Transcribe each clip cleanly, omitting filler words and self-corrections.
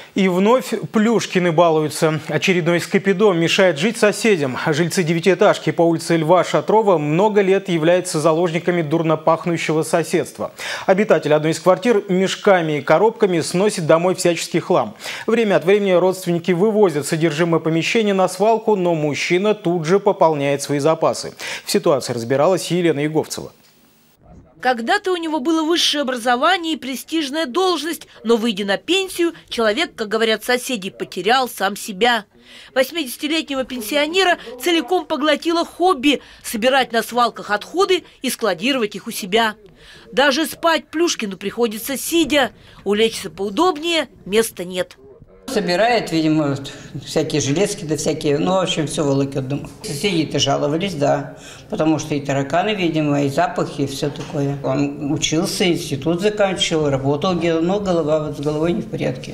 И вновь Плюшкины балуются. Очередной скопидом мешает жить соседям. Жильцы девятиэтажки по улице Льва Шатрова много лет являются заложниками дурно пахнущего соседства. Обитатель одной из квартир мешками и коробками сносит домой всяческий хлам. Время от времени родственники вывозят содержимое помещения на свалку, но мужчина тут же пополняет свои запасы. В ситуации разбиралась Елена Иговцева. Когда-то у него было высшее образование и престижная должность, но, выйдя на пенсию, человек, как говорят соседи, потерял сам себя. 80-летнего пенсионера целиком поглотило хобби – собирать на свалках отходы и складировать их у себя. Даже спать Плюшкину приходится сидя. Улечься поудобнее места нет. Собирает, видимо, всякие железки, да всякие, ну, в общем, все волокет дома. Соседи-то жаловались, да, потому что и тараканы, видимо, и запахи, и все такое. Он учился, институт заканчивал, работал, но голова с головой не в порядке.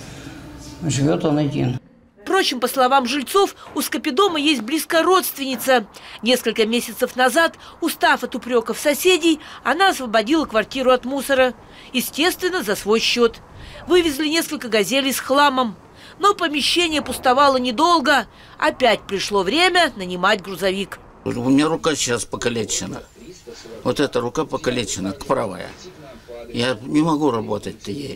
Живет он один. Впрочем, по словам жильцов, у скопидома есть близкая родственница. Несколько месяцев назад, устав от упреков соседей, она освободила квартиру от мусора. Естественно, за свой счет. Вывезли несколько газелей с хламом. Но помещение пустовало недолго. Опять пришло время нанимать грузовик. У меня рука сейчас покалечена. Вот эта рука покалечена, правая. Я не могу работать-то ей.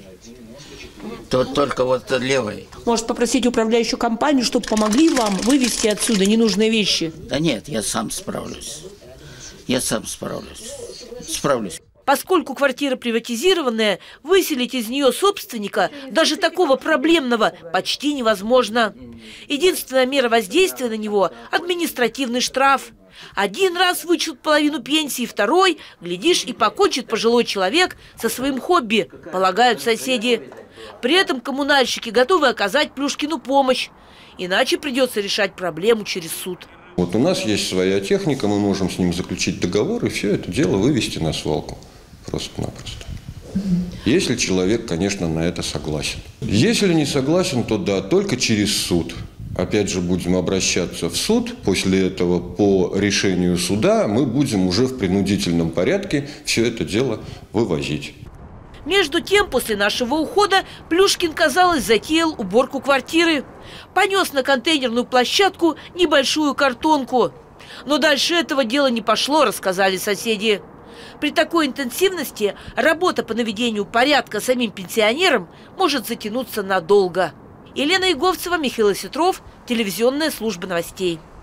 Только вот левой. Может попросить управляющую компанию, чтобы помогли вам вывести отсюда ненужные вещи? Да нет, я сам справлюсь. Я сам справлюсь. Поскольку квартира приватизированная, выселить из нее собственника, даже такого проблемного, почти невозможно. Единственная мера воздействия на него – административный штраф. Один раз вычтут половину пенсии, второй, глядишь, и покончит пожилой человек со своим хобби, полагают соседи. При этом коммунальщики готовы оказать Плюшкину помощь, иначе придется решать проблему через суд. Вот у нас есть своя техника, мы можем с ним заключить договор и все это дело вывести на свалку. Просто-напросто. Если человек, конечно, на это согласен. Если не согласен, то да, только через суд. Опять же, будем обращаться в суд. После этого по решению суда мы будем уже в принудительном порядке все это дело вывозить. Между тем, после нашего ухода, Плюшкин, казалось, затеял уборку квартиры. Понес на контейнерную площадку небольшую картонку. Но дальше этого дела не пошло, рассказали соседи. При такой интенсивности работа по наведению порядка самим пенсионерам может затянуться надолго. Елена Иговцева, Михаил Осетров, телевизионная служба новостей.